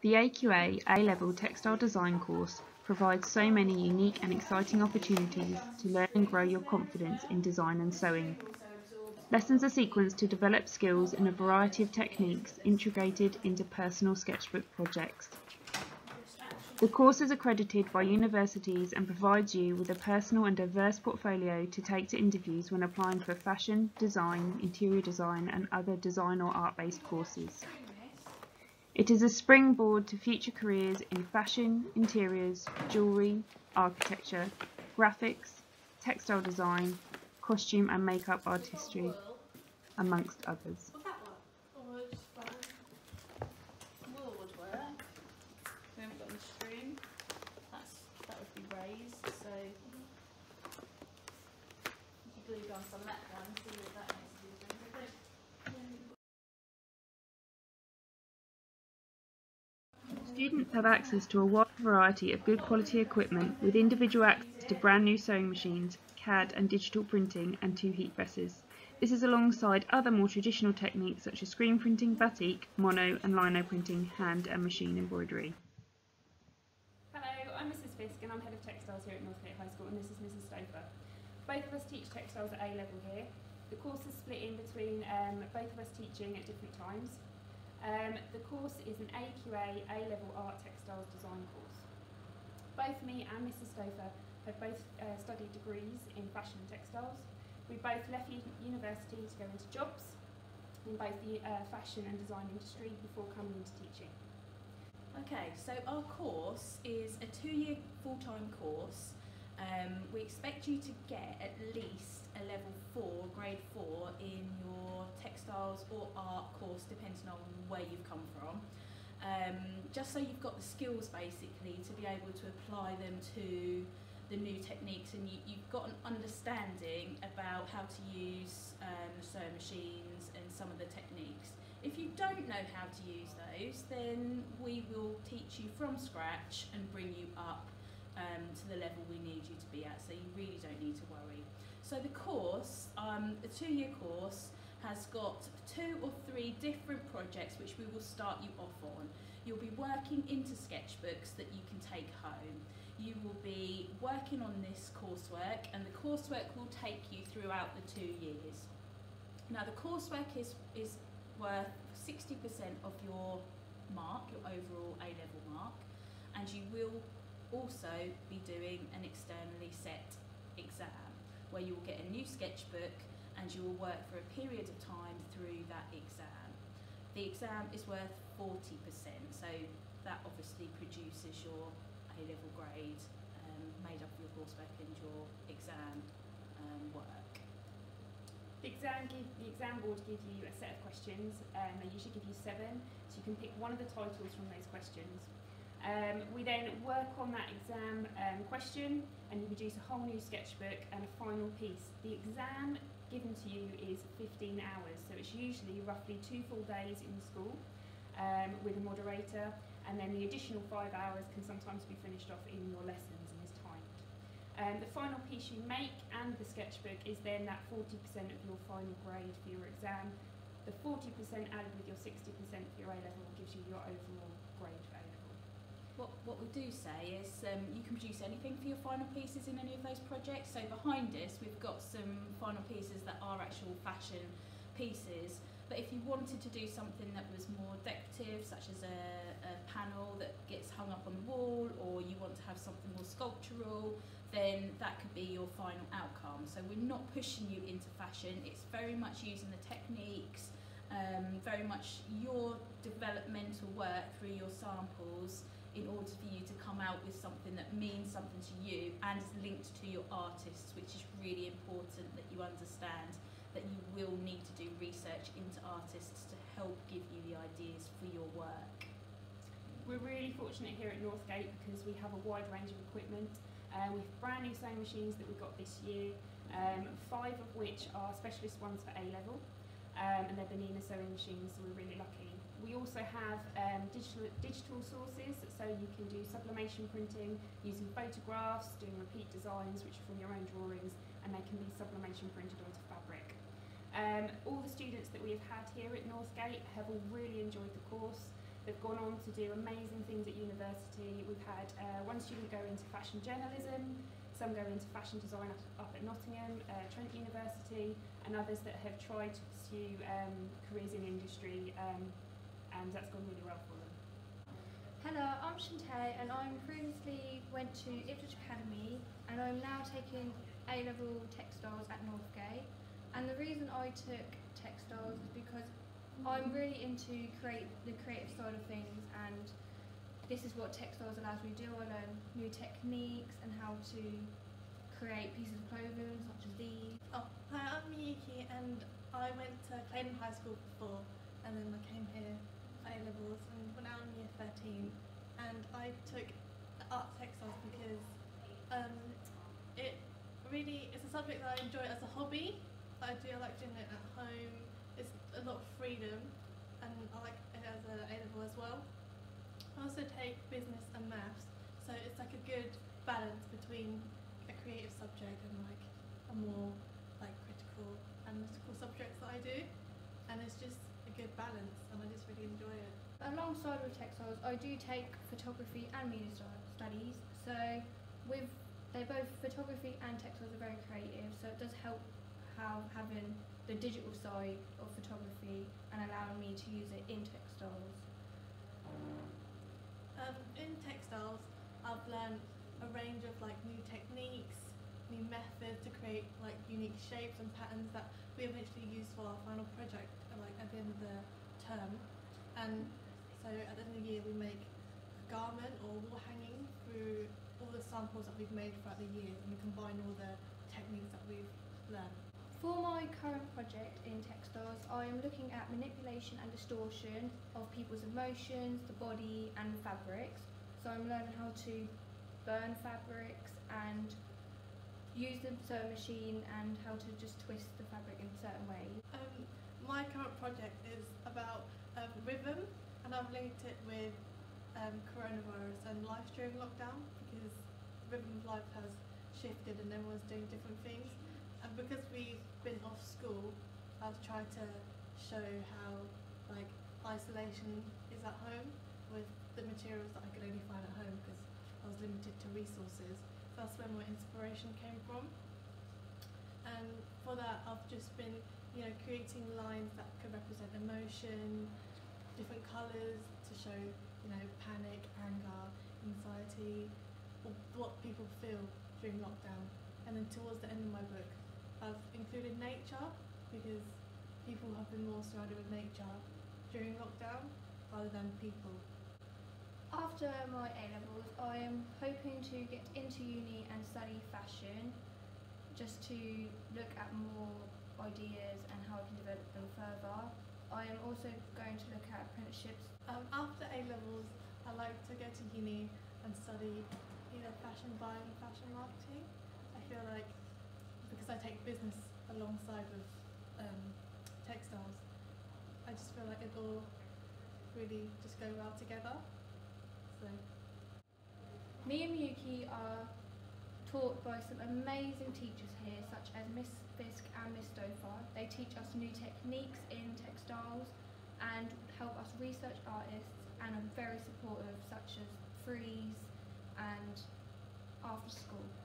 The AQA A-Level Textile Design course provides so many unique and exciting opportunities to learn and grow your confidence in design and sewing. Lessons are sequenced to develop skills in a variety of techniques integrated into personal sketchbook projects. The course is accredited by universities and provides you with a personal and diverse portfolio to take to interviews when applying for fashion, design, interior design and other design or art-based courses. It is a springboard to future careers in fashion, interiors, jewellery, architecture, graphics, textile design, costume and makeup artistry, amongst others. We haven't got the string. That would be raised, so you glue down some of that one, see what that makes a difference. Students have access to a wide variety of good quality equipment with individual access to brand new sewing machines, CAD and digital printing and 2 heat presses. This is alongside other more traditional techniques such as screen printing, batik, mono and lino printing, hand and machine embroidery. Hello, I'm Mrs Fisk and I'm Head of Textiles here at Northgate High School, and this is Mrs Stover. Both of us teach textiles at A-level here. The course is split in between both of us teaching at different times. The course is an AQA A-Level Art Textiles Design course. Both me and Mrs Stover have both studied degrees in fashion and textiles. We both left university to go into jobs in both the fashion and design industry before coming into teaching. Okay, so our course is a 2-year full-time course. We expect you to get at least a level 4, grade 4 in your textiles or art course, depending on where you've come from. Just so you've got the skills basically to be able to apply them to the new techniques, and you've got an understanding about how to use sewing machines and some of the techniques. If you don't know how to use those, then we will teach you from scratch and bring you up to the level we need you to be at, so you really don't need to worry. So the course, the 2-year course, has got 2 or 3 different projects which we will start you off on. You'll be working into sketchbooks that you can take home. You will be working on this coursework, and the coursework will take you throughout the 2 years. Now the coursework is worth 60% of your mark, your overall A-level mark, and you will also be doing an externally set exam where you will get a new sketchbook and you will work for a period of time through that exam. The exam is worth 40%, so that obviously produces your A-level grade made up of your coursework and your exam work. The exam board give you a set of questions. They usually give you 7, so you can pick one of the titles from those questions. We then work on that exam question, and you produce a whole new sketchbook and a final piece. The exam given to you is 15 hours, so it's usually roughly 2 full days in school with a moderator, and then the additional 5 hours can sometimes be finished off in your lessons and is timed. The final piece you make and the sketchbook is then that 40% of your final grade for your exam. The 40% added with your 60% for your A-level gives you your overall grade for A-level. What we do say is you can produce anything for your final pieces in any of those projects. So behind us we've got some final pieces that are actual fashion pieces, but if you wanted to do something that was more decorative, such as a panel that gets hung up on the wall, or you want to have something more sculptural, then that could be your final outcome. So we're not pushing you into fashion, it's very much using the techniques, very much your developmental work through your samples in order for you to come out with something that means something to you and is linked to your artists, which is really important that you understand that you will need to do research into artists to help give you the ideas for your work. We're really fortunate here at Northgate because we have a wide range of equipment. We have brand new sewing machines that we got this year, 5 of which are specialist ones for A-level, and they're Bernina sewing machines, so we're really lucky. We also have digital sources, so you can do sublimation printing using photographs, doing repeat designs which are from your own drawings, and they can be sublimation printed onto fabric. All the students that we have had here at Northgate have all really enjoyed the course. They've gone on to do amazing things at university. We've had one student go into fashion journalism, some go into fashion design up at Nottingham, Trent University, and others that have tried to pursue careers in industry, and that's gone really well for them. Hello, I'm Shantae, and I previously went to Ipswich Academy, and I'm now taking A-level textiles at Northgate. And the reason I took textiles is because I'm really into the creative side of things, and this is what textiles allows me to do. I learn new techniques and how to create pieces of clothing such as these. Oh, hi, I'm Miyuki, and I went to Claydon High School before, and then I came here for A-levels, and we're now in year 13, and I took art textiles because it's a subject that I enjoy as a hobby. I like doing it at home. It's a lot of freedom, and I like it as an A-level as well. I also take business and maths, so it's like a good balance between a creative subject and like a more like critical, analytical subjects that I do, and it's just a good balance, and I just really enjoy it. Alongside with textiles, I do take photography and media studies. So both photography and textiles are very creative, so it does help having the digital side of photography and allowing me to use it in textiles. In textiles, I've learned a range of like new techniques, new methods to create like unique shapes and patterns that we eventually use for our final project, like at the end of the term. And so at the end of the year, we make a garment or wall hanging through all the samples that we've made throughout the year, and we combine all the techniques that we've learned. For my current project in textiles, I am looking at manipulation and distortion of people's emotions, the body and the fabrics. So I'm learning how to burn fabrics and use the sewing machine and how to just twist the fabric in certain ways. My current project is about rhythm, and I've linked it with coronavirus and life during lockdown, because rhythm of life has shifted and everyone's doing different things. And because we've been off school, I've tried to show how like isolation is at home with the materials that I could only find at home because I was limited to resources. So that's where my inspiration came from. And for that, I've just been, creating lines that could represent emotion, different colours to show, panic, anger, anxiety, or what people feel during lockdown. And then towards the end of my book, I've included nature, because people have been more surrounded with nature during lockdown rather than people. After my A-levels, I am hoping to get into uni and study fashion, just to look at more ideas and how I can develop them further. I am also going to look at apprenticeships. After A-levels, I like to go to uni and study either fashion buying or fashion marketing. I feel like because I take business alongside with textiles, I just feel like it all really just go well together. So Me and Miyuki are taught by some amazing teachers here, such as Miss Fisk and Miss Stouffer. They teach us new techniques in textiles and help us research artists, and are very supportive, such as freeze and after school.